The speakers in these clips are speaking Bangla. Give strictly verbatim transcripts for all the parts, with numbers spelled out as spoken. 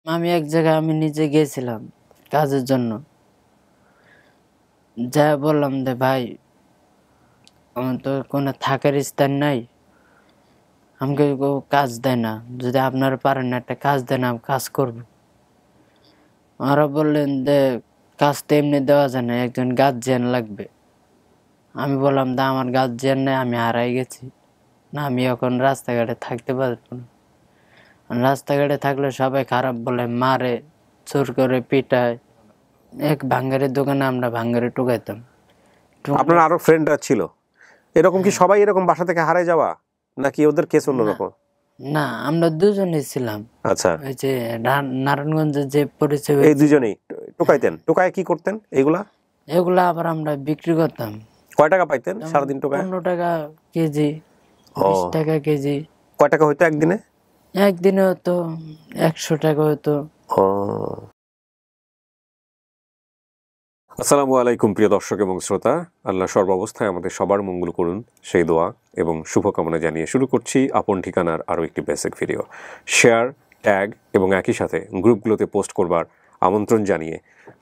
আমি এক জায়গায় আমি নিজে গিয়েছিলাম কাজের জন্য। যা বললাম যে ভাই আমার তো কোনো থাকার স্থান নাই, আমাকে কেউ কাজ দেয় না, যদি আপনারা পারেন না একটা কাজ দেন আমি কাজ করব। ওরা বললেন যে কাজ তো এমনি দেওয়া যায় না, একজন গার্জিয়ান লাগবে। আমি বললাম যে আমার গার্জিয়ান নেই, আমি হারাই গেছি না, আমি এখন রাস্তাঘাটে থাকতে পারবো না। রাস্তাঘাটে থাকলে সবাই খারাপ বলে, মারে, চোর করে পিটায়। এক ভাঙ্গারের দোকানে আমরা ভাঙ্গারে টুকাইতাম। আপনার আরো ফ্রেন্ডরা ছিল এরকম? কি সবাই এরকম বাসা থেকে হারাই যাওয়া, নাকি ওদের কেস অন্যরকম? না, আমরা দুজনেই ছিলাম। আচ্ছা, ওই যে নারায়ণগঞ্জের যে পরিচয়, এই দুজনেই টোকাইতেন। টোকায় কি করতেন এগুলা? এগুলা আবার আমরা বিক্রি করতাম। কয় টাকা পাইতেন সারাদিন টোকায়? পনেরো টাকা কেজি, বিশ টাকা কেজি। কয় টাকা হইতো একদিনে? একদিনে হতো একশো টাকা হতো। ও, আসসালামু আলাইকুম প্রিয় দর্শক এবং শ্রোতা। আল্লাহ সর্বাবস্থায় আমাদের সবার মঙ্গল করুন সেই দোয়া এবং শুভকামনা জানিয়ে শুরু করছি আপন ঠিকানার আরও একটি বেসিক ভিডিও। শেয়ার, ট্যাগ এবং একই সাথে গ্রুপগুলোতে পোস্ট করবার আমন্ত্রণ জানিয়ে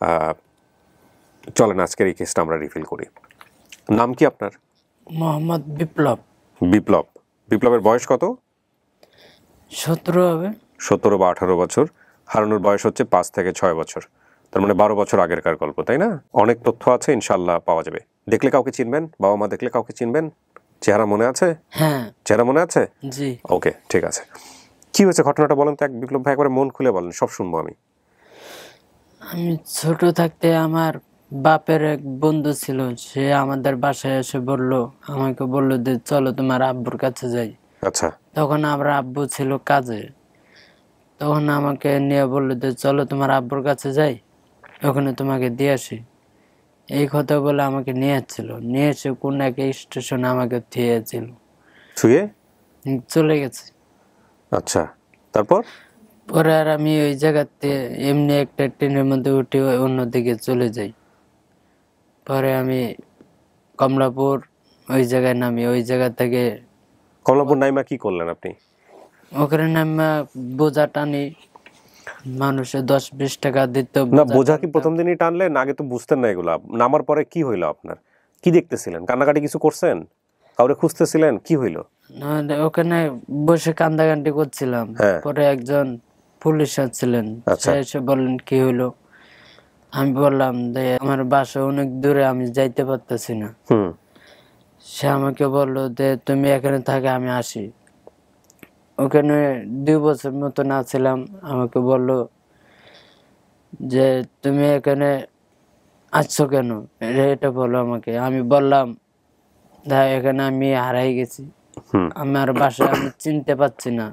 চলেন আজকের এই কেসটা আমরা রিফিল করি। নাম কি আপনার? মোহাম্মদ বিপ্লব। বিপ্লব। বিপ্লবের বয়স কত? সতেরো হবে। সতেরো বা আঠারো বছর। হারানোর বয়স হচ্ছে পাঁচ থেকে ছয় বছর, তার মানে বারো বছর আগেরকার গল্প, তাই না? অনেক তথ্য আছে, ইনশাল্লাহ পাওয়া যাবে। দেখলে কাউকে চিনবেন? বাবা মা দেখলে কাউকে চিনবেন? চেহারা মনে আছে? হ্যাঁ, চেহারা মনে আছে। জি। ওকে, ঠিক আছে। কি হয়েছে ঘটনাটা বলেন তো এক বিপ্লব ভাই, একবারে মন খুলে বলেন, সব শুনবো আমি। আমি ছোট থাকতে আমার বাপের এক বন্ধু ছিল, সে আমাদের বাসায় এসে বলল, আমাকে বললো যে চলো তোমার আব্বুর কাছে যাই। আচ্ছা। তখন আমার আব্বু ছিল কাজে, তখন আমাকে নিয়ে বললো যে চলো তোমার আব্বুর কাছে যাই, ওখানে তোমাকে দিয়ে আসি। এই কথা বলে আমাকে নিয়ে যাচ্ছিল, নিয়ে এসে কোন এক স্টেশনে আমাকে থুয়েছিল, থুয়ে চলে গেছে। আচ্ছা, তারপর? পরে আর আমি ওই জায়গাতে এমনি একটা ট্রেনের মধ্যে উঠে অন্যদিকে চলে যাই। পরে আমি কমলাপুর ওই জায়গায় নামি, ওই জায়গা থেকে কমলাপুর নাইমা কি করলেন আপনি? ওখানে নামা বোঝা টানি, মানুষের দশ বিশ টাকা দিত। না, বোঝা কি প্রথম দিনই টানলেন? আগে তো বুঝতেন না এগুলা। নামার পরে কি হইলো আপনার? কি দেখতেছিলেন? কান্নাকাটি কিছু করছেন? কাউরে খুঁজতেছিলেন? কি হইলো? ওখানে বসে কান্দাকান্দি করছিলাম। হ্যাঁ। পরে একজন পুলিশ আসছিলেন, আচ্ছা। সে এসে বললেন কি হইলো। আমি বললাম যে আমার বাসা অনেক দূরে, আমি যাইতে পারতেছি না। হুম। সে আমাকে বললো যে তুমি এখানে থাকে, আমি আসি। ওখানে দুই বছর মতো না ছিলাম। আমাকে বললো যে তুমি এখানে আসছো কেন, এটা বলো আমাকে। আমি বললাম দা এখানে আমি হারাই গেছি, আমার বাসায় আমি চিনতে পারছি না।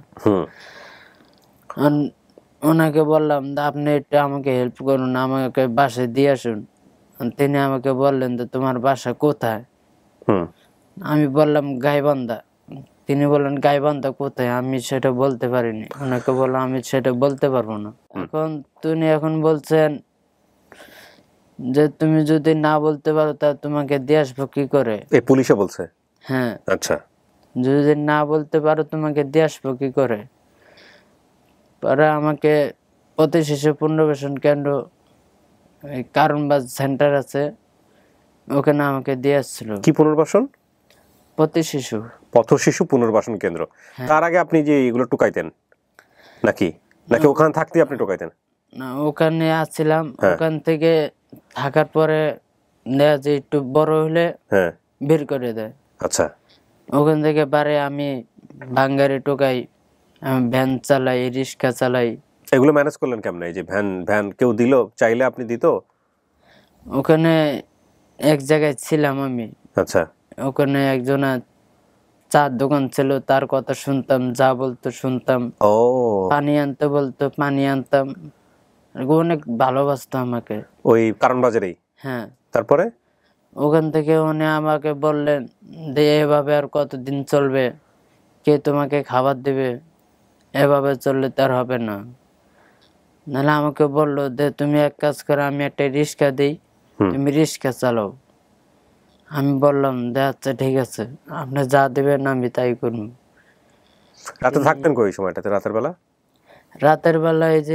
ওনাকে বললাম আপনি একটু আমাকে হেল্প করুন, আমাকে বাসায় দিয়ে আসুন। তিনি আমাকে বললেন যে তোমার বাসা কোথায়? আমি বললাম গাইবান্ধা। তিনি বললেন গাইবান্ধা কোথায়? আমি সেটা বলতে পারিনি। ওনাকে বললাম আমি সেটা বলতে পারবো না। এখন তিনি এখন বলছেন যে তুমি যদি না বলতে পারো তা তোমাকে দিয়ে আসবো কি করে? এই পুলিশে বলছে? হ্যাঁ। আচ্ছা। যদি না বলতে পারো তোমাকে দিয়ে আসবো কি করে? পরে আমাকে প্রতি শিশু পুনর্বাসন কেন্দ্র, কারণবাজ সেন্টার আছে, ওখানে আমাকে দিয়ে আসছিল। কি পুনর্বাসন? প্রতি শিশু পথ শিশু পুনর্বাসন কেন্দ্র। তার আগে আপনি যে এগুলো টুকাইতেন নাকি নাকি ওখানে থাকতে আপনি টুকাইতেন? না, ওখানে আসছিলাম। ওখান থেকে থাকার পরে দেখা যায় একটু বড় হলে হ্যাঁ বের করে দেয়। আচ্ছা। ওখান থেকে বারে আমি ভাঙ্গারে টোকাই, ভ্যান চালাই, রিক্সা চালাই। এগুলো ম্যানেজ করলেন কেমন? এই যে ভ্যান ভ্যান কেউ দিল, চাইলে আপনি দিত? ওখানে এক জায়গায় ছিলাম আমি। আচ্ছা। ওখানে একজনা চার দোকান ছিল, তার কথা শুনতাম, যা বলতো শুনতাম। ও, পানি আনতে বলতো, পানি আনতাম। অনেক ভালোবাসতো আমাকে। ওই কারণ বাজারেই? হ্যাঁ। তারপরে ওখান থেকে উনি আমাকে বললেন যে এভাবে আর কতদিন চলবে, কে তোমাকে খাবার দেবে? এভাবে চললে তার হবে না। নাহলে আমাকে বললো যে তুমি এক কাজ করো, আমি একটা রিক্সা দিই, তুমি রিক্সা চালাও। আমি বললাম যে আচ্ছা ঠিক আছে, আপনি যা দেবেন আমি তাই করব। রাতে থাকতেন কই সময়টাতে? রাতের বেলা? রাতের বেলায় যে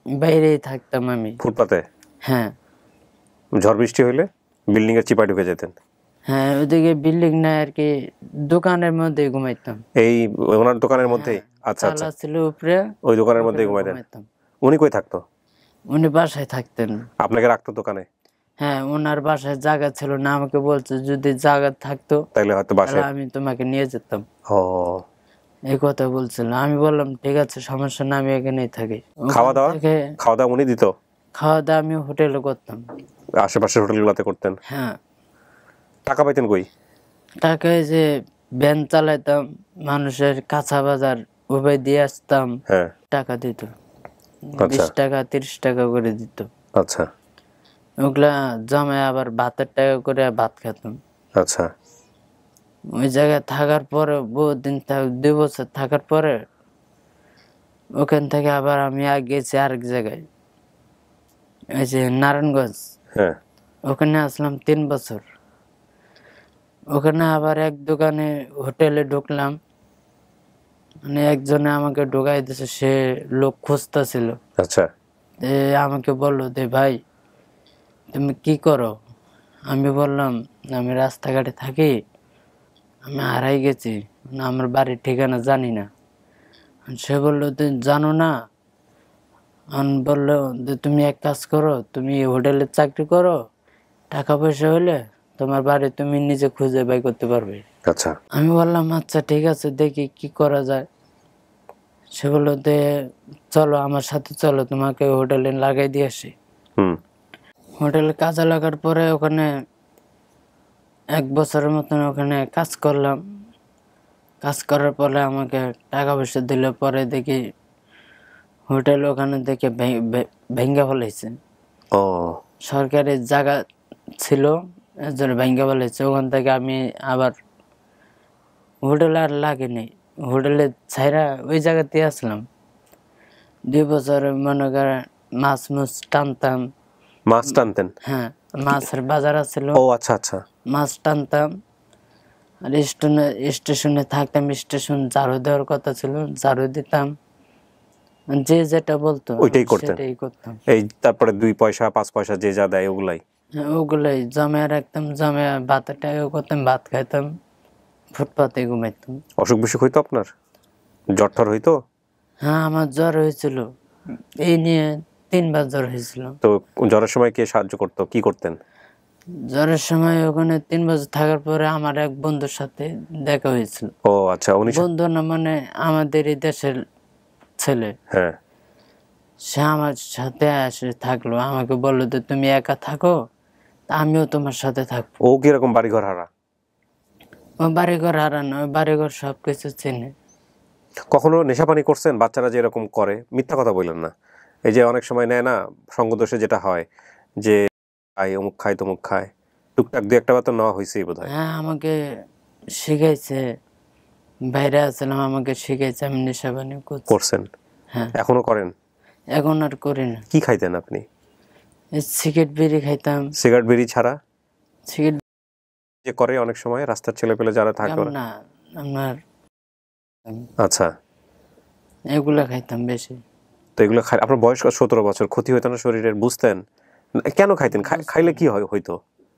বাইরেই থাকতাম আমি। ফুটপাতে? হ্যাঁ ঝড় বৃষ্টি হইলে বিল্ডিং এর চিপায় ঢুকে যেতেন? হ্যাঁ, ওইদিকে বিল্ডিং নাই আর কি, দোকানের মধ্যে ঘুমাইতাম। এই ওনার দোকানের মধ্যেই? আচ্ছা চাল আচ্ছা, ছিল উপরে, ওই দোকানের মধ্যেই ওখানে ঘুমাইতেন। ঘুমাইতাম। উনি কই থাকতো? উনি বাসায় থাকতেন। আপনাকে রাখতো দোকানে? হ্যাঁ, ওনার বাসায় জায়গা ছিল না, আমাকে বলছে যদি জায়গা থাকতো তাইলে হয়তো তাহলে বাসায়। আমি তোমাকে নিয়ে যেতাম, ও, এই কথা বলছিল। আমি বললাম ঠিক আছে সমস্যা না, আমি এখানেই থাকি। খাওয়া ওখান দাওয়া? থেকে খাওয়া দাওয়া উনি দিত? খাওয়া দাওয়া আমি হোটেলে করতাম। আশেপাশের হোটেলগুলোতে করতেন? হ্যাঁ। টাকা পাইতেন কই? টাকা এই যে ভ্যান চালাইতাম, মানুষের কাঁচা বাজার উপায় দিয়ে আসতাম, হ্যাঁ। টাকা দিত, আচ্ছা বিশ টাকা তিরিশ টাকা করে দিত। আচ্ছা ওগুলা জমায় আবার ভাতের টাকা করে ভাত খেতাম। আচ্ছা। ওই জায়গায় থাকার পরে বহুত দিন থাক, দুই বছর থাকার পরে ওখান থেকে আবার আমি আর গেছি আরেক জায়গায়, এই যে নারায়ণগঞ্জ। হ্যাঁ। ওখানে আসলাম তিন বছর। ওখানে আবার এক দোকানে হোটেলে ঢুকলাম, মানে একজনে আমাকে ঢুকাই দিছে, সে লোক খুঁজতেছিল। আচ্ছা। আমাকে বললো যে ভাই তুমি কি করো? আমি বললাম আমি রাস্তাঘাটে থাকি, আমি হারাই গেছি, আমার বাড়ির ঠিকানা জানি না। সে বললো তুমি জানো না? আমি বললো যে তুমি এক কাজ করো, তুমি হোটেলে চাকরি করো, টাকা পয়সা হলে তোমার বাড়ি তুমি নিজে খুঁজে বাই করতে পারবে। আচ্ছা। আমি বললাম আচ্ছা ঠিক আছে, দেখি কি করা যায়। সে বললো যে চলো আমার সাথে চলো, তোমাকে হোটেলে লাগাই দিয়ে আসি। হুম। হোটেলে কাজে লাগার পরে ওখানে এক বছরের মতন ওখানে কাজ করলাম। কাজ করার পরে আমাকে টাকা পয়সা দিলে পরে দেখি হোটেল ওখানে দেখে ভেঙ্গা ফেলাইছে। ও, সরকারি জায়গা ছিল এর জন্য ভেঙ্গা ফেলাইছে। ওখান থেকে আমি আবার হোটেলে আর লাগেনি, হোটেলে ছাইরা ওই জায়গাতে আসলাম। দুই বছর মনে করে মাছ মুছ টানতাম। মাছ টানতেন? হ্যাঁ, মাছের বাজার ছিল। ও আচ্ছা আচ্ছা। মাছ টানতাম আর স্টেশনে স্টেশনে থাকতাম, স্টেশন ঝাড়ু দেওয়ার কথা ছিল, ঝাড়ু দিতাম, যে যেটা বলতো ওইটাই করতেন? সেটাই করতাম। এই তারপরে দুই পয়সা পাঁচ পয়সা যে যা দেয় ওগুলাই? হ্যাঁ, ওগুলাই জমা রাখতাম, জমা ভাতের টাকা করতাম, ভাত খাইতাম, ফুটপাতে ঘুমাইতাম। অসুখ বিসুখ হইতো আপনার? জ্বর টর হইতো? হ্যাঁ, আমার জ্বর হয়েছিল, এই নিয়ে তিনবার জ্বর হয়েছিল। তো জ্বরের সময় কে সাহায্য করতো, কি করতেন? জ্বরের সময় ওখানে তিন বছর থাকার পরে আমার এক বন্ধুর সাথে দেখা হয়েছিল। ও আচ্ছা। উনি বন্ধু না মানে আমাদের এই দেশের ছেলে। হ্যাঁ। সে আমার সাথে এসে থাকলো, আমাকে বললো যে তুমি একা থাকো, আমিও তোমার সাথে থাকবো। ও কিরকম বাড়িঘর হারা? ও বাড়িঘর হারানো, বাড়িঘর সবকিছু চেনে। কখনো নেশাপানি করছেন? বাচ্চারা যে এরকম করে, মিথ্যা কথা বললেন না। এই যে অনেক সময় নেয় না সঙ্গদোষে, যেটা হয় যে খায় অমুক খায় তমুক খায়, টুকটাক দু একটা বার তো নেওয়া হয়েছেই বোধ হয়। হ্যাঁ, আমাকে শিখাইছে, বাইরে আসলাম আমাকে শিখাইছে, আমি নেশাপানি করছেন? হ্যাঁ। এখনো করেন? এখন আর করি না। কি খাইতেন আপনি? সিগারেট বিড়ি খাইতাম। সিগারেট বিড়ি ছাড়া? সিগারেট যে করে অনেক সময় রাস্তার ছেলে পেলে যারা থাকে না, আমার আচ্ছা, এগুলা খাইতাম বেশি। তো এগুলো খাই। আপনার বয়স সতেরো বছর, ক্ষতি হইতো না শরীরের? বুঝতেন কেন খাইতেন? খাইলে কি হইতো?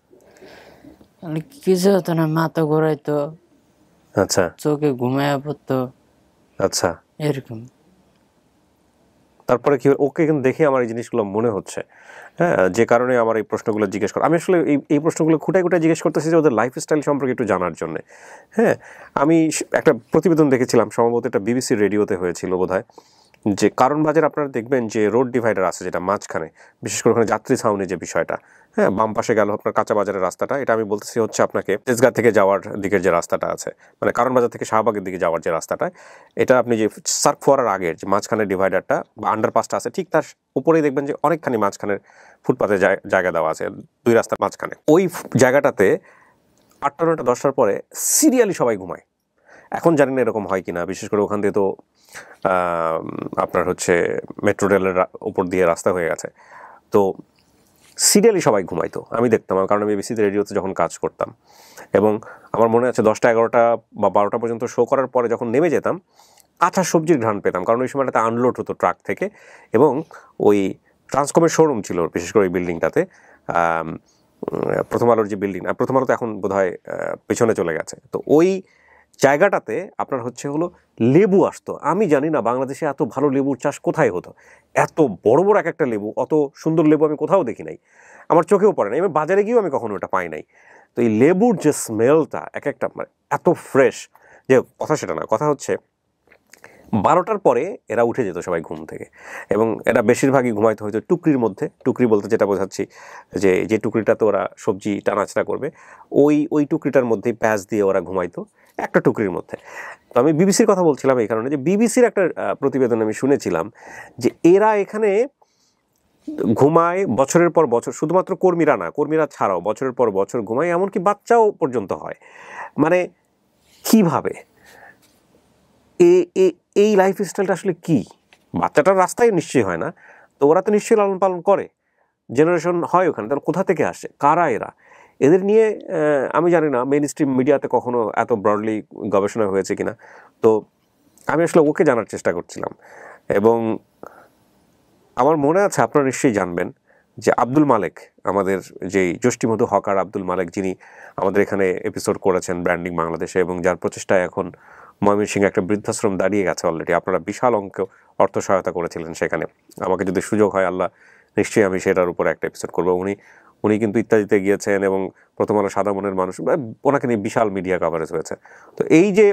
কিছু হতো না, মাথা ঘোরাইতো, আচ্ছা, চোখে ঘুমায়া পড়তো, আচ্ছা, এরকম। তারপরে কি ওকে কিন্তু দেখে আমার এই জিনিসগুলো মনে হচ্ছে, হ্যাঁ, যে কারণে আমার এই প্রশ্নগুলো জিজ্ঞেস করা। আমি আসলে এই এই প্রশ্নগুলো খুঁটাই খুঁটাই জিজ্ঞেস করতেছি যে ওদের লাইফস্টাইল সম্পর্কে একটু জানার জন্য। হ্যাঁ, আমি একটা প্রতিবেদন দেখেছিলাম, সম্ভবত এটা বিবিসি রেডিওতে হয়েছিল বোধহয়, যে কারণ বাজার আপনারা দেখবেন যে রোড ডিভাইডার আছে যেটা মাঝখানে, বিশেষ করে ওখানে যাত্রী ছাউনি যে বিষয়টা, হ্যাঁ, বাম পাশে গেল আপনার কাঁচা বাজারের রাস্তাটা, এটা আমি বলতেছি হচ্ছে আপনাকে তেজগাঁ থেকে যাওয়ার দিকের যে রাস্তাটা আছে, মানে কারণ বাজার থেকে শাহবাগের দিকে যাওয়ার যে রাস্তাটা, এটা আপনি যে সার্ক ফোয়ারার আগের যে মাঝখানে ডিভাইডারটা বা আন্ডারপাসটা আছে, ঠিক তার উপরেই দেখবেন যে অনেকখানি মাঝখানের ফুটপাতে জায়গা দেওয়া আছে, দুই রাস্তার মাঝখানে। ওই জায়গাটাতে আটটা নটা দশটার পরে সিরিয়ালি সবাই ঘুমায়। এখন জানি না এরকম হয় কিনা, বিশেষ করে ওখান দিয়ে তো আপনার হচ্ছে মেট্রো রেলের উপর দিয়ে রাস্তা হয়ে গেছে, তো সিরিয়ালি সবাই ঘুমাইতো, আমি দেখতাম, কারণ আমি বিবিসি রেডিওতে যখন কাজ করতাম। এবং আমার মনে আছে দশটা এগারোটা বা বারোটা পর্যন্ত শো করার পরে যখন নেমে যেতাম, কাঁচা সবজির ঘ্রাণ পেতাম, কারণ ওই সময়টাতে আনলোড হতো ট্রাক থেকে, এবং ওই ট্রান্সকমের শোরুম ছিল বিশেষ করে ওই বিল্ডিংটাতে, প্রথম আলোর যে বিল্ডিং, প্রথম আলো তো এখন বোধহয় পেছনে চলে গেছে। তো ওই জায়গাটাতে আপনার হচ্ছে হলো লেবু আসতো। আমি জানি না বাংলাদেশে এত ভালো লেবুর চাষ কোথায় হতো, এত বড় বড় এক একটা লেবু, অত সুন্দর লেবু আমি কোথাও দেখি নাই, আমার চোখেও পড়ে নাই, আমি বাজারে গিয়েও আমি কখনো ওটা পাই নাই। তো এই লেবুর যে স্মেলটা এক একটা মানে এত ফ্রেশ, যে কথা সেটা না, কথা হচ্ছে বারোটার পরে এরা উঠে যেত সবাই ঘুম থেকে, এবং এরা বেশিরভাগই ঘুমাইতে হয়তো টুকরির মধ্যে। টুকরি বলতে যেটা বোঝাচ্ছি, যে যে টুকরিটাতে ওরা সবজি টানাচড়া করবে, ওই ওই টুকরিটার মধ্যেই প্যাঁচ দিয়ে ওরা ঘুমাইতো, একটা টুকরির মধ্যে। তো আমি বিবিসির কথা বলছিলাম এই কারণে যে বিবিসির একটা প্রতিবেদন আমি শুনেছিলাম যে এরা এখানে ঘুমায় বছরের পর বছর, শুধুমাত্র কর্মীরা না, কর্মীরা ছাড়াও বছরের পর বছর ঘুমায়, এমনকি বাচ্চাও পর্যন্ত হয়। মানে কিভাবে এই লাইফ স্টাইলটা আসলে কি? বাচ্চাটার রাস্তায় নিশ্চয়ই হয় না, তো ওরা তো নিশ্চয়ই লালন পালন করে, জেনারেশন হয় ওখানে, তাহলে কোথা থেকে আসে, কারা এরা? এদের নিয়ে আমি জানি না মেইন স্ট্রিম মিডিয়াতে কখনো এত ব্রডলি গবেষণা হয়েছে কিনা। তো আমি আসলে ওকে জানার চেষ্টা করছিলাম, এবং আমার মনে আছে আপনারা নিশ্চয়ই জানবেন যে আব্দুল মালেক, আমাদের যেই যষ্টিমধু হকার আব্দুল মালেক, যিনি আমাদের এখানে এপিসোড করেছেন ব্র্যান্ডিং বাংলাদেশে, এবং যার প্রচেষ্টায় এখন ময়মনসিংহে একটা বৃদ্ধাশ্রম দাঁড়িয়ে গেছে অলরেডি। আপনারা বিশাল অঙ্ক অর্থ সহায়তা করেছিলেন সেখানে। আমাকে যদি সুযোগ হয় আল্লাহ, নিশ্চয়ই আমি সেটার উপর একটা এপিসোড করবো। উনি উনি কিন্তু ইত্যাদিতে গিয়েছেন, এবং প্রথম আলো সাদা মনের মানুষ, ওনাকে নিয়ে বিশাল মিডিয়া কভারেজ হয়েছে। তো এই যে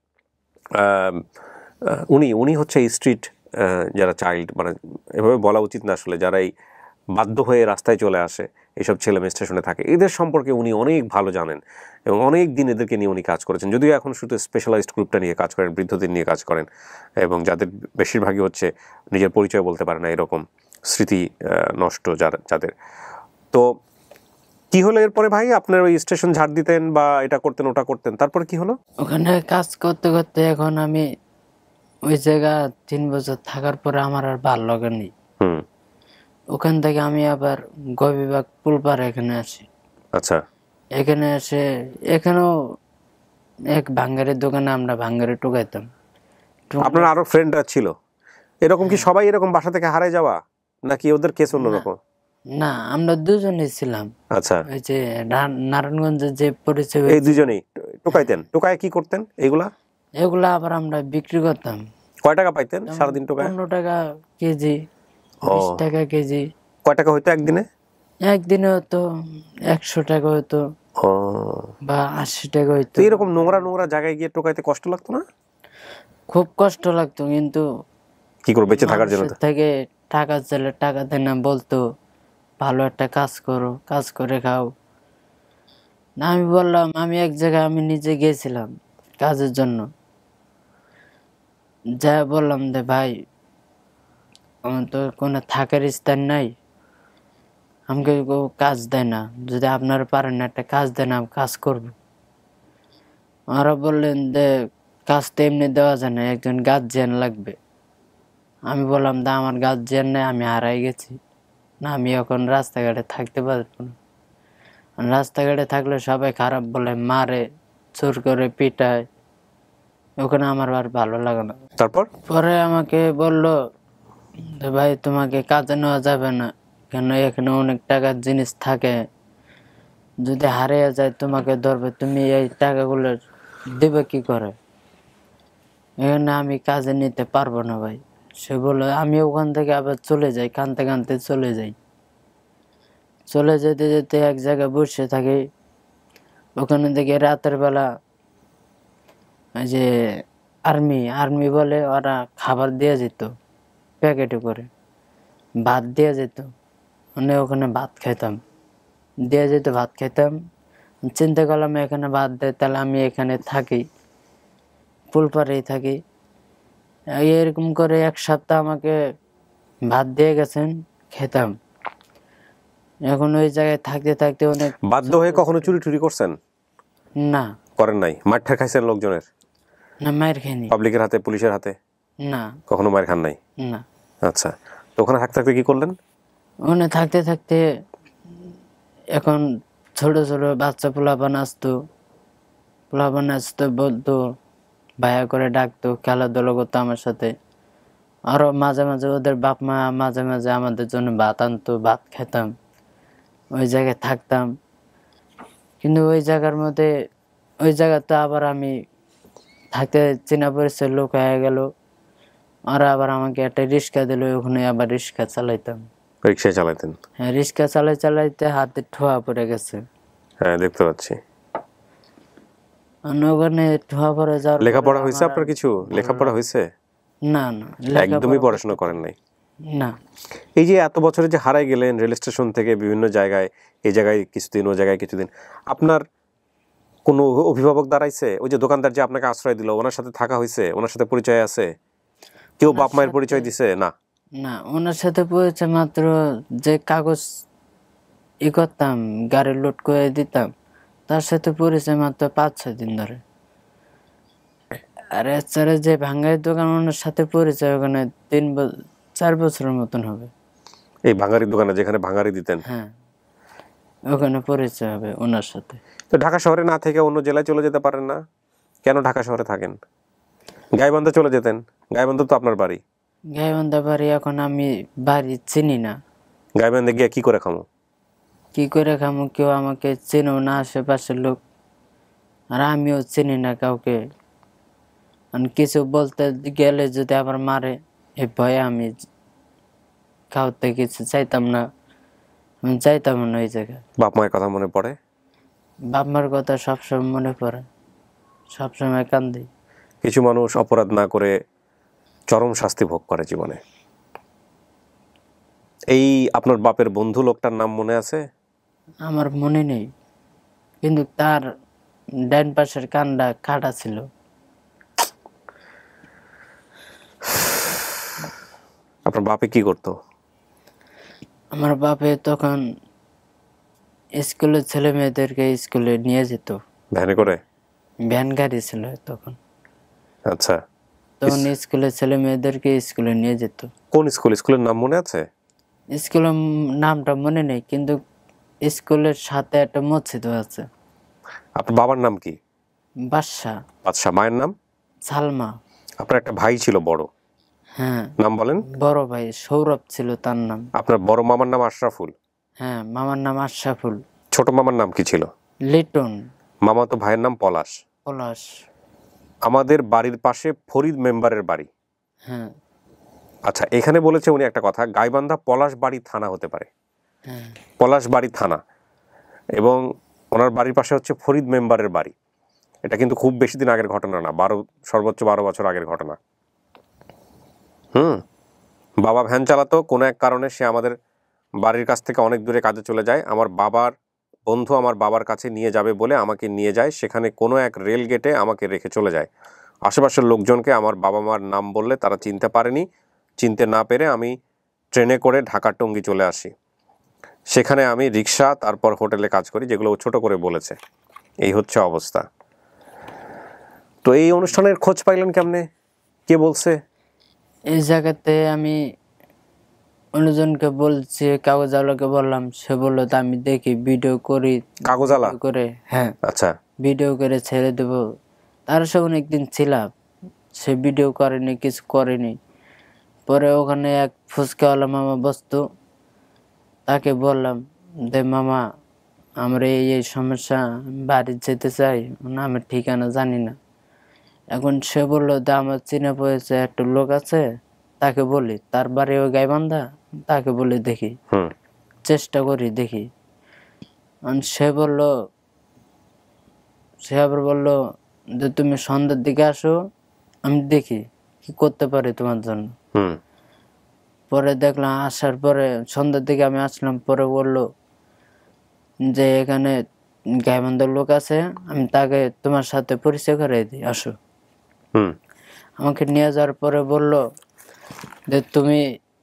উনি উনি হচ্ছে এই স্ট্রিট যারা চাইল্ড, মানে এভাবে বলা উচিত না আসলে, যারা এই বাধ্য হয়ে রাস্তায় চলে আসে, এইসব ছেলে মেয়ে স্টেশনে থাকে, এদের সম্পর্কে উনি অনেক ভালো জানেন, এবং অনেক দিন এদেরকে নিয়ে উনি কাজ করেছেন। যদিও এখন শুধু স্পেশালাইজড গ্রুপটা নিয়ে কাজ করেন, বৃদ্ধদের নিয়ে কাজ করেন, এবং যাদের বেশিরভাগই হচ্ছে নিজের পরিচয় বলতে পারে না, এরকম স্মৃতি নষ্ট যারা যাদের। তো কি হলো এরপরে ভাই? আপনার ওই স্টেশন ঝাড় দিতেন বা এটা করতেন ওটা করতেন, তারপরে কি হলো? ওখানে কাজ করতে করতে এখন আমি ওই জায়গা তিন বছর থাকার পরে আমার আর ভালো লাগেনি। হুম। ওখান থেকে আমি আবার গবিবাগ পুলপাড় এখানে আসি। আচ্ছা। এখানে এসে এখানেও এক ভাঙ্গারের দোকানে আমরা ভাঙ্গারে টুকাইতাম। আপনার আরো ফ্রেন্ড ছিল এরকম? কি সবাই এরকম বাসা থেকে হারাই যাওয়া, নাকি ওদের কেস অন্যরকম? না, আমরা দুজনেই ছিলাম। আচ্ছা। ওই যে নারায়ণগঞ্জের যে পরিচয়, এই দুজনেই টোকাইতেন। টোকায় কি করতেন এগুলা? এগুলা আবার আমরা বিক্রি করতাম। কয় টাকা পাইতেন সারাদিন টোকায়? পনেরো টাকা কেজি, বিশ টাকা কেজি। কয় টাকা হইতো একদিনে? একদিনে হতো একশো টাকা হইতো, বা আশি টাকা হইতো। এরকম নোংরা নোংরা জায়গায় গিয়ে টোকাইতে কষ্ট লাগতো না? খুব কষ্ট লাগতো, কিন্তু কি করে বেঁচে থাকার জন্য থেকে টাকা চাইলে টাকা দেয় না, বলতো ভালো একটা কাজ করো, কাজ করে খাও। না, আমি বললাম আমি এক জায়গায় আমি নিজে গেছিলাম কাজের জন্য, যা বললাম যে ভাই আমার তো কোনো থাকার স্থান নাই, আমাকে কাজ দেয় না, যদি আপনারা পারেন না একটা কাজ দেন, আমি কাজ করবো। ওরা বললেন যে কাজ তো এমনি দেওয়া যায় না, একজন গার্জিয়ান লাগবে। আমি বললাম দা আমার গার্জিয়ান নেই, আমি হারাই গেছি, না আমি এখন রাস্তাঘাটে থাকতে পারবো না। রাস্তাঘাটে থাকলে সবাই খারাপ বলে, মারে, চোর করে, পিটায়, ওখানে আমার আর ভালো লাগে না। তারপর পরে আমাকে বললো যে ভাই তোমাকে কাজে নেওয়া যাবে না, কেন এখানে অনেক টাকার জিনিস থাকে, যদি হারিয়ে যায় তোমাকে ধরবে, তুমি এই টাকাগুলো দেবে কি করে, এখানে আমি কাজে নিতে পারবো না ভাই। সে বললো, আমি ওখান থেকে আবার চলে যাই, কানতে কানতে চলে যাই। চলে যেতে যেতে এক জায়গায় বসে থাকি, ওখানে থেকে রাতের বেলা ওই যে আর্মি আর্মি বলে, ওরা খাবার দিয়ে যেত প্যাকেটে করে, ভাত দিয়ে যেত, মানে ওখানে ভাত খাইতাম, দিয়ে যেত ভাত খাইতাম। চিন্তা করলাম এখানে ভাত দেয়, তাহলে আমি এখানে থাকি, ফুলপাড়েই থাকি। এরকম করে এক সপ্তাহ আমাকে ভাত দিয়ে গেছেন, খেতাম। এখন ওই জায়গায় থাকতে থাকতে অনেক বাধ্য হয়ে কখনো চুরি টুরি করছেন? না, করেন নাই। মার ঠার খাইছেন লোকজনের? না, মায়ের খাইনি। পাবলিকের হাতে, পুলিশের হাতে? না, কখনো মায়ের খান নাই? না। আচ্ছা, তো ওখানে থাকতে থাকতে কি করলেন? ওখানে থাকতে থাকতে এখন ছোট ছোট বাচ্চা পোলাপান আসতো, পোলাপান আসতো, বলতো ভাইয়া করে ডাকতো, খেলাধুলা করতো আমার সাথে। আরো মাঝে মাঝে ওদের বাপ মা মাঝে মাঝে আমাদের জন্য ভাত আনতো, ভাত খেতাম, ওই জায়গায় থাকতাম। কিন্তু ওই জায়গার মধ্যে ওই জায়গাতে আবার আমি থাকতে চেনা পরিচয় লোক হয়ে গেল। আর আবার আমাকে একটা রিক্সা দিল, ওখানে আবার রিক্সা চালাইতাম। রিক্সা চালাতেন? হ্যাঁ, রিক্সা চালাই চালাইতে হাতে ঠোয়া পড়ে গেছে। হ্যাঁ, দেখতে পাচ্ছি। ওখানে ঠোয়া পড়ে যাওয়ার পরে লেখাপড়া হয়েছে আমার আপনার? কিছু লেখাপড়া হয়েছে? না না, একদমই লেখাপড়া পড়াশোনা করেন নাই? না। এই যে এত বছরে যে হারাই গেলেন রেল স্টেশন থেকে বিভিন্ন জায়গায়, এই জায়গায় কিছুদিন, ও জায়গায় কিছুদিন, আপনার কোনো অভিভাবক দাঁড়াইছে? ওই যে দোকানদার যে আপনাকে আশ্রয় দিল, ওনার সাথে থাকা হয়েছে? ওনার সাথে পরিচয় আছে? কেউ বাপ মায়ের পরিচয় দিছে? না না, ওনার সাথে পরিচয় মাত্র যে কাগজ ই করতাম, গাড়ি লোড করে দিতাম, তার সাথে পরিচয় মাত্র পাঁচ ছয় দিন ধরে। আর এছাড়া যে ভাঙ্গারি দোকান, ওনার সাথে পরিচয় ওখানে তিন চার বছরের মতন হবে। এই ভাঙারি দোকানে যেখানে ভাঙারি দিতেন? হ্যাঁ, ওখানে পরিচয় হবে ওনার সাথে। তো ঢাকা শহরে না থেকে অন্য জেলায় চলে যেতে পারেন না? কেন ঢাকা শহরে থাকেন? গাইবান্ধা চলে যেতেন, গাইবান্ধা তো আপনার বাড়ি। গাইবান্ধা বাড়ি, এখন আমি বাড়ি চিনি না। গাইবান্ধা গিয়ে কি করে খামো? কি করে খামো, কেউ আমাকে চেনেও না আশেপাশের লোক, আর আমিও চিনি না কাউকে। কিছু বলতে গেলে যদি আবার মারে, এই ভয়ে আমি কাউতে কিছু চাইতাম না, আমি চাইতাম না ওই জায়গায়। বাপ মায়ের কথা মনে পড়ে? বাপ মার কথা সবসময় মনে পড়ে, সবসময় কান্দি। কিছু মানুষ অপরাধ না করে চরম শাস্তি ভোগ করে জীবনে। এই আপনার বাপের বন্ধু লোকটার নাম মনে আছে? আমার মনে নেই, কিন্তু তার ডান পাশের কানটা কাটা ছিল। আপনার বাপে কি করতো? আমার বাপে তখন স্কুলের ছেলে মেয়েদেরকে স্কুলে নিয়ে যেত ভ্যানে করে? ভ্যান গাড়ি ছিল তখন। আচ্ছা, তখন স্কুলের ছেলে মেয়েদেরকে স্কুলে নিয়ে যেত। কোন স্কুল? স্কুলের নাম মনে আছে? স্কুলের নামটা মনে নেই, কিন্তু স্কুলের সাথে একটা মসজিদও আছে। আপনার বাবার নাম কি? বাদশা। আচ্ছা, মায়ের নাম? সালমা। আপনার একটা ভাই ছিল বড়? হ্যাঁ। নাম বলেন। বড় ভাই সৌরভ ছিল তার নাম। আপনার বড় মামার নাম আশরাফুল? হ্যাঁ, মামার নাম আশরাফুল। ছোট মামার নাম কি ছিল? লিটন। মামাতো ভাইয়ের নাম পলাশ। পলাশ। আমাদের বাড়ির পাশে ফরিদ মেম্বারের বাড়ি। হ্যাঁ। আচ্ছা, এখানে বলেছে উনি একটা কথা, গাইবান্ধা পলাশবাড়ি থানা হতে পারে। হ্যাঁ, পলাশবাড়ি থানা, এবং ওনার বাড়ির পাশে হচ্ছে ফরিদ মেম্বারের বাড়ি। এটা কিন্তু খুব বেশি দিন আগের ঘটনা না, বারো সর্বোচ্চ বারো বছর আগের ঘটনা। হুম বাবা ভ্যান চালাতো, কোনো এক কারণে সে আমাদের বাড়ির কাছ থেকে অনেক দূরে কাজে চলে যায়। আমার বাবার বন্ধু আমার বাবার কাছে নিয়ে যাবে বলে আমাকে নিয়ে যায়, সেখানে কোনো এক রেল গেটে আমাকে রেখে চলে যায়। আশেপাশের লোকজনকে আমার বাবা মার নাম বললে তারা চিনতে পারেনি, চিনতে না পেরে আমি ট্রেনে করে ঢাকা টঙ্গী চলে আসি। সেখানে আমি রিক্সা, তারপর হোটেলে কাজ করি, যেগুলো ছোট করে বলেছে। এই হচ্ছে অবস্থা। তো এই অনুষ্ঠানের খোঁজ পাইলেন কেমনে? কে বলছে? এই জায়গাতে আমি অন্যজনকে বলছি, কাগজওয়ালাকে বললাম, সে বললো তো আমি দেখি ভিডিও করি। কাগজওয়ালা করে? হ্যাঁ। আচ্ছা, ভিডিও করে ছেড়ে দেব। তার সে অনেকদিন ছিলাম, সে ভিডিও করেনি, কিছু করেনি। পরে ওখানে এক ফুচকাওয়ালা মামা বসতো, তাকে বললাম যে মামা আমরা এই এই সমস্যা, বাড়ি যেতে চাই, আমি ঠিকানা জানি না। এখন সে বললো যে আমার চিনে পড়েছে একটা লোক আছে, তাকে বলি, তার বাড়ি ওই গাইবান্ধা, তাকে বলি দেখি, চেষ্টা করি দেখি। সে বলল সে আবার বললো যে তুমি সন্ধ্যার দিকে আসো, আমি দেখি কি করতে পারি তোমার জন্য। পরে দেখলাম, আসার পরে সন্ধ্যার দিকে আমি আসলাম, পরে বললো যে এখানে গাইবান্ধার লোক আছে, আমি তাকে তোমার সাথে পরিচয় করে দিই, আসো। আমাকে নিয়ে যাওয়ার পরে বললো যে তুমি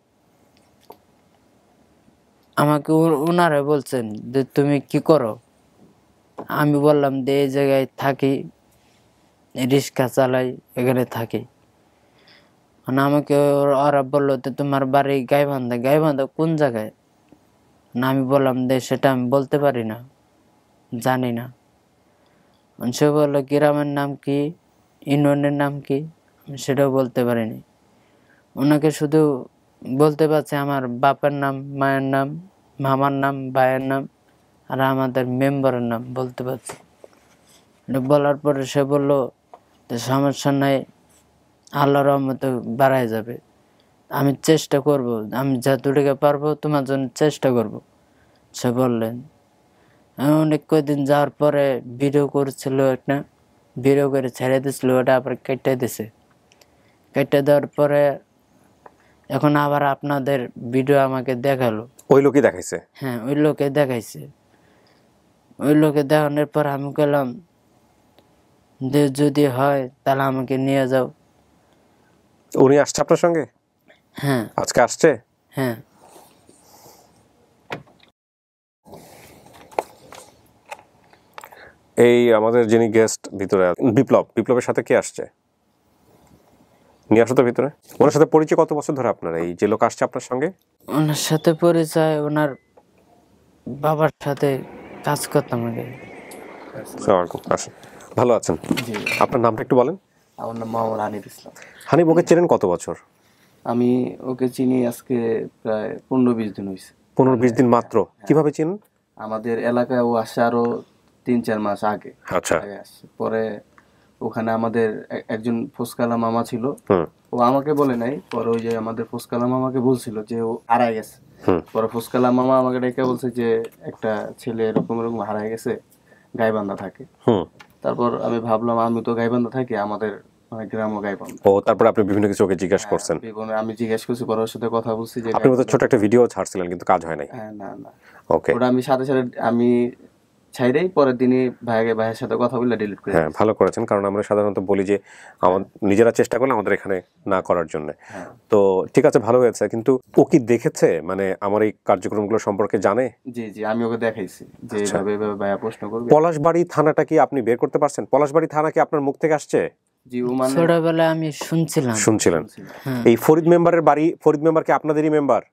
আমাকে ওনারা বলছেন যে তুমি কি করো। আমি বললাম যে এই জায়গায় থাকি, রিক্সা চালাই, এখানে থাকি। মানে আমাকে ওরা বললো যে তোমার বাড়ি গাইবান্ধা। গাইবান্ধা কোন জায়গায়? না, আমি বললাম যে সেটা আমি বলতে পারি না, জানি না। সে বললো গ্রামের নাম কি? ইউনিয়নের নাম কি আমি সেটাও বলতে পারিনি। ওনাকে শুধু বলতে পারছি আমার বাপের নাম, মায়ের নাম, মামার নাম, ভাইয়ের নাম আর আমাদের মেম্বারের নাম বলতে পারছি। এটা বলার পরে সে বললো যে সমস্যা নাই, আল্লাহর রহমতে বাড়ায় যাবে, আমি চেষ্টা করব, আমি যতটুকু পারবো তোমার জন্য চেষ্টা করব, সে বললেন। আমি অনেক কয়েকদিন যাওয়ার পরে ভিডিও করছিল, একটা ভিডিও করে ছেড়ে দিছিল, ওটা আবার কেটে দিছে। কেটে দেওয়ার পরে এখন আবার আপনাদের ভিডিও আমাকে দেখালো। ওই লোকই দেখাইছে? হ্যাঁ, ওই লোকে দেখাইছে। ওই লোকে দেখানোর পর আমি গেলাম যে যদি হয় তাহলে আমাকে নিয়ে যাও। উনি আসছে আপনার সঙ্গে? হ্যাঁ। আজকে আসছে? হ্যাঁ। এই আমাদের যিনি গেস্ট ভিতরে, বিপ্লব, বিপ্লবের সাথে কে আসছে? নিয়ে আসো তো ভিতরে। ওনার সাথে পরিচয় কত বছর ধরে আপনার, এই যে লোক আসছে আপনার সঙ্গে? ওনার সাথে পরিচয় ওনার বাবার সাথে কাজ করতাম আগে। আসেন, ভালো আছেন? আপনার নামটা একটু বলেন। আমার নাম মোহাম্মদ হানিফ ইসলাম। হানিফ, ওকে চেনেন কত বছর? আমি ওকে চিনি আজকে প্রায় পনেরো বিশ দিন হয়েছে। পনেরো বিশ দিন মাত্র? কিভাবে চিনেন? আমাদের এলাকায় ও আসে আরো তিন চার মাস আগে। আচ্ছা। আগে আসছে। পরে ওখানে আমাদের এ- একজন ফোসকালা মামা ছিল, হুম ও আমাকে বলে নাই, পরে ওই যে আমাদের ফোসকালা মামাকে বলছিল যে ও হারায় গেছে। হুম পরে ফোসকালা মামা আমাকে ডেকে বলছে যে একটা ছেলে এরকম এরকম হারায় গেছে, গাইবান্ধা থাকে। হুম তারপর আমি ভাবলাম আমি তো গাইবান্ধা থাকি, আমাদের মানে গ্রামও গাইবান্ধা। ও, তারপরে আপনি বিভিন্ন কিছু ওকে জিজ্ঞাসা করছেন? বিভিন্ন- আমি জিজ্ঞেস করছি, পরে ওর সাথে কথা বলছি যে আপনি মতো ছোট একটা ভিডিও ছাড়ছিলেন কিন্তু কাজ হয় নাই। হ্যাঁ, না না ওকে, ওটা আমি সাথে সাথে আমি ছাইরেই পরের দিনই ভাইকে ভাইয়ের সাথে কথা বলে ডিলিট করে হ্যাঁ ভালো করেছেন, কারণ আমরা সাধারণত বলি যে আমার নিজেরা চেষ্টা করলে আমাদের এখানে না করার জন্য। হ্যাঁ। তো ঠিক আছে, ভালো হয়েছে। কিন্তু ও কি দেখেছে, মানে আমার এই কার্যক্রমগুলো সম্পর্কে জানে? জি জি আমি ওকে দেখাইছি যে আচ্ছা। এইভাবে এইভাবে ভাইয়া প্রশ্ন করবে। পলাশবাড়ি থানাটা কি আপনি বের করতে পারছেন? পলাশবাড়ি থানা কি আপনার মুখ থেকে আসছে? জি ও মানে ছোটবেলায় আমি শুনছিলাম। শুনছিলেন? হ্যাঁ। এই ফরিদ মেম্বারের বাড়ি, ফরিদ মেম্বার কি আপনাদেরই মেম্বার?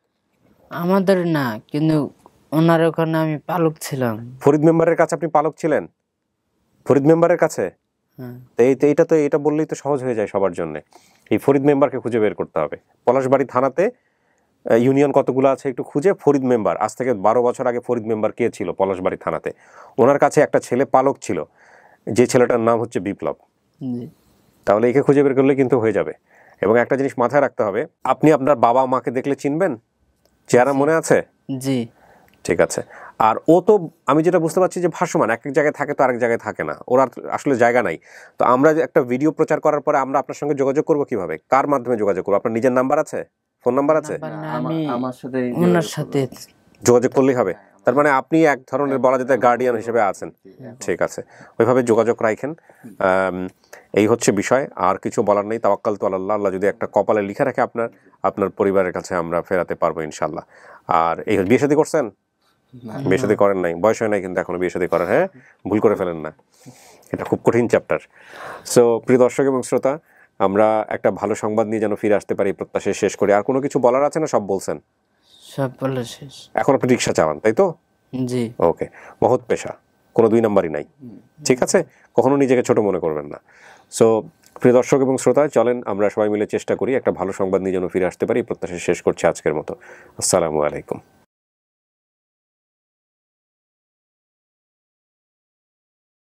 আমাদের না, কিন্তু ওনার ওখানে আমি পালক ছিলাম। ফরিদ মেম্বারের কাছে আপনি পালক ছিলেন? ফরিদ মেম্বারের কাছে? হ্যাঁ। তো এই তো এইটা তো এটা বললেই তো সহজ হয়ে যায় সবার জন্য। এই ফরিদ মেম্বারকে খুঁজে বের করতে হবে। পলাশবাড়ি থানাতে আহ, ইউনিয়ন কতগুলো আছে একটু খুঁজে ফরিদ মেম্বার, আজ থেকে বারো বছর আগে ফরিদ মেম্বার কে ছিল পলাশবাড়ি থানাতে? ওনার কাছে একটা ছেলে পালক ছিল, যে ছেলেটার নাম হচ্ছে বিপ্লব। জি। তাহলে একে খুঁজে বের করলে কিন্তু হয়ে যাবে। এবং একটা জিনিস মাথায় রাখতে হবে, আপনি আপনার বাবা মাকে দেখলে চিনবেন? চেহারা মনে আছে? জি। ঠিক আছে। আর ও তো, আমি যেটা বুঝতে পারছি যে ভাসমান, এক এক জায়গায় থাকে তো আরেক জায়গায় থাকে না, ওর আর আসলে জায়গা নাই। তো আমরা যে একটা ভিডিও প্রচার করার পরে আমরা আপনার সঙ্গে যোগাযোগ করবো কিভাবে, কার মাধ্যমে যোগাযোগ করবো? আপনার নিজের নাম্বার আছে, ফোন নাম্বার আছে? নাম্বার না, আমা- আমি আমার সাথে ওনার সাথে যোগাযোগ করলেই হবে। তার মানে আপনি এক ধরনের বলা যেতে গার্ডিয়ান হিসেবে আছেন। ঠিক আছে, ওইভাবে যোগাযোগ রাখেন। আম, এই হচ্ছে বিষয়, আর কিছু বলার নেই। তাওয়াক্কাল তু আলাল্লাহ, আল্লাহ যদি একটা কপালে লিখে রাখে আপনার, আপনার পরিবারের কাছে আমরা ফেরাতে পারবো ইনশাল্লাহ। আর এই বিয়ে শাদী করছেন? বিয়ে শাদী করেন নাই, বয়স হয় নাই কিন্তু এখনো বিয়ে শাদী করেন। হ্যাঁ, ভুল করে ফেলেন না, এটা খুব কঠিন চ্যাপ্টার। সো প্রিয় দর্শক এবং শ্রোতা, আমরা একটা ভালো সংবাদ নিয়ে যেন ফিরে আসতে পারি প্রত্যাশা শেষ করি। আর কোনো কিছু বলার আছে না? সব বলছেন? সব বলে শেষ। এখন আপনি রিক্সা চালান, তাই তো? জি। ওকে, মহৎ পেশা, কোনো দুই নাম্বারই নাই। ঠিক আছে, কখনো নিজেকে ছোট মনে করবেন না। সো প্রিয় দর্শক এবং শ্রোতা, চলেন আমরা সবাই মিলে চেষ্টা করি একটা ভালো সংবাদ নিয়ে যেন ফিরে আসতে পারি। প্রত্যাশা শেষ করছি আজকের মতো। আসসালামু আলাইকুম।